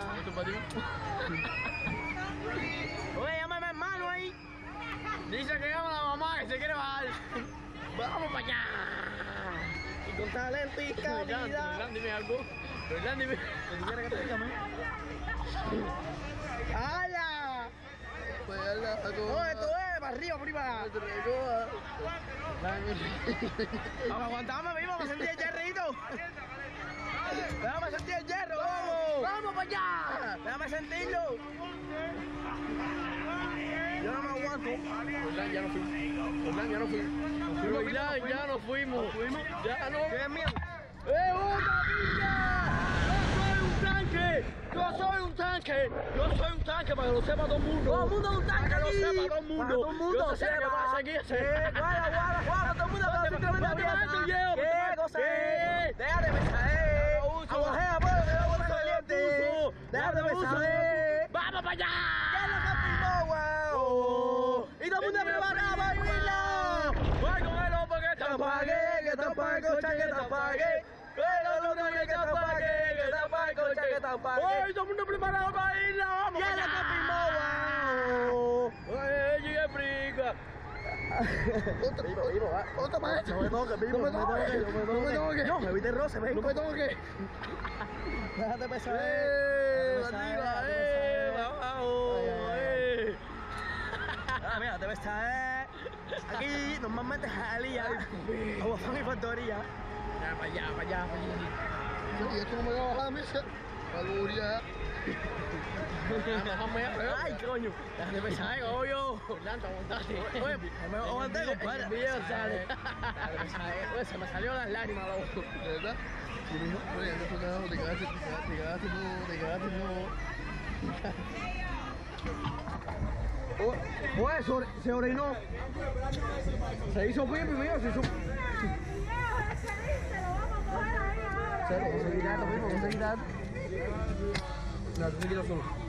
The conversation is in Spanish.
¿Esto es para ti? Oye, llámame hermano ahí. Dice que llama a la mamá que se quiere bajar. ¡Vamos para allá! Y con talento y calidad. Roland, dime algo. Roland, dime. ¿Tú quieres que te diga, man? ¡Hala! Pues ala, Oye, esto es para arriba, prima. Vamos, aguantame, vivo, vamos a sentir el hierrito. Vamos a sentir el hierro, vamos. ¡Vamos para allá! Déjame sentirlo. Yo no me aguanto. Roland, ya no fuimos. Roland, ya no fuimos. Roland, ya no fuimos. Ya no. ¿Tienes miedo? ¡Una piña! ¡Yo soy un tanque! ¡Yo soy un tanque para que lo sepa todo el mundo! ¡Todo el mundo es un tanque! Para que lo aquí! sepa todo el mundo! Para todo el mundo Yo sé que pasa aquí ese. Guarda, todo el mundo va a ser tremenda fiesta. ¿Qué cosa es? Déjate besar, Agujea, pues, me voy a botar caliente. Déjate besar, ¡Vamos para allá! ¡Ya lo capimó, wow! Y todo el mundo preparado para vivirla. ¡Voy con el hombre que te apague! Que te apague, cocha, que te apague. Pero no que te apague, que te apague, cocha, que te apague. ¡Voy, todo el mundo preparado para irla! ¡Vamos ¡Ya para lo allá! capimó, wow! ¡Oye, llegué frica! Otra más. No me toques, vivo. No me toques. No, me viste roce, ven. ¡No me toques! Déjate pesar. ¡Arriba! ¡Vamos! Ah, mira, te besar. Aquí normalmente es Jalía, Aguafán y Factoría. Ya, para allá, para allá, para allá. ¿Y esto no me va a bajar, misa? Calburia. Ay, coño. Déjate pesar, obvio. Orlando, aguantate. Oye, me aguanté, compadre. El video sale. Oye, se me salió las lágrimas, loco. ¿De verdad? Sí, mijo. Oye, no fue nada, te cagaste, no. Oye, se orinó. Se hizo pipi, mío, se hizo. Vamos a seguir dando, mismo, vamos a seguir dando. No, tú te quitas solo.